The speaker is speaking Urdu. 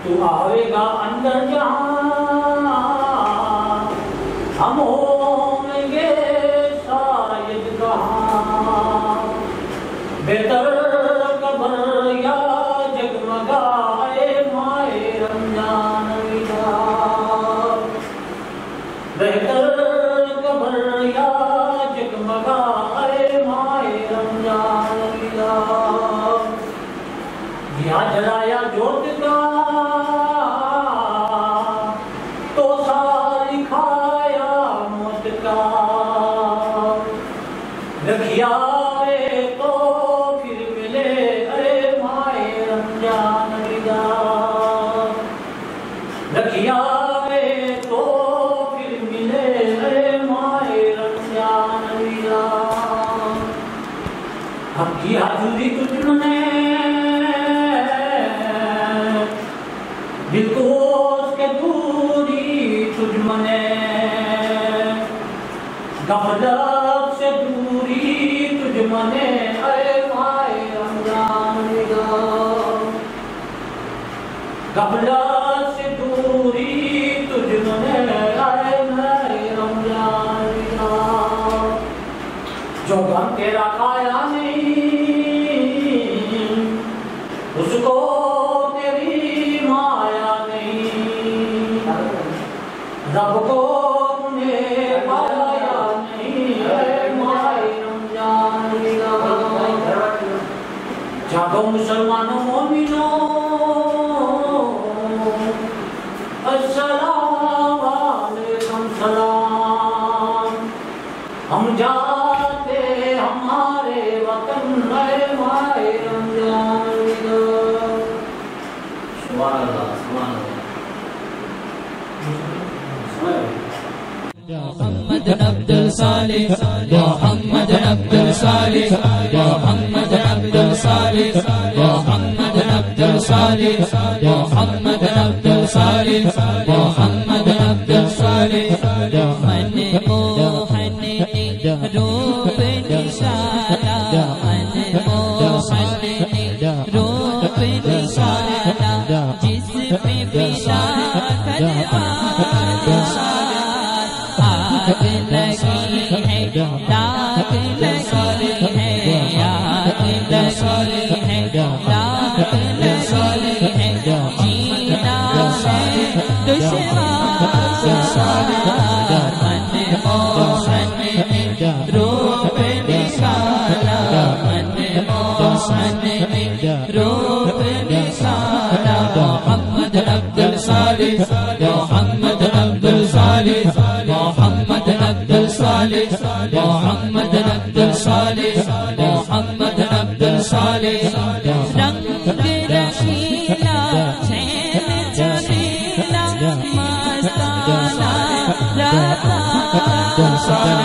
تو آئے گا اندر جہاں ہم ہوں گے شاید کہاں بہتر قبر یا جگمگائے مائے رمضان ویدار بہتر قبر یا جگمگائے مائے رمضان ویدار دیا جلایا جوت کا تو ساری کھایا موت کا رکھیا تو پھر ملے اے مائے رمضان ویدار رکھیا تو پھر ملے اے مائے رمضان ویدار ہم کی حضوری تجھ نے دل کو اس کے دوری تجھ منے غفلت سے دوری تجھ منے اے مائے رمضان ویدار غفلت سے دوری تجھ منے اے مائے رمضان ویدار جو غم تیرا کھایا نہیں اس کو رب کو نے پایا نہیں اے مائے رمضان ویدار جاگو مسلمانوں مومنوں السلام علیکم سلام ہم جاتے ہمارے وطن اے مائے رمضان ویدار سبحان اللہ سبحان اللہ محمد عبد الصالح محمد عبد الصالح محمد عبد الصالح محمد عبد الصالح محمد عبد الصالح محمد عبد الصالح من موہن روپ نشانہ من موہن روپ نشانہ جس میں بلا آگ لگی ہے داغ لگی ہے آگ لگی ہے داغ لگی ہے جینا ہے دشوار من موہن روپ نشانہ من موہن روپ نشانہ محمد عبد الصالح محمد عبد الصالح محمد عبد الصالح محمد عبد الصالح محمد عبد الصالح رنگ رشیلا چین چلیلا مستانہ رہا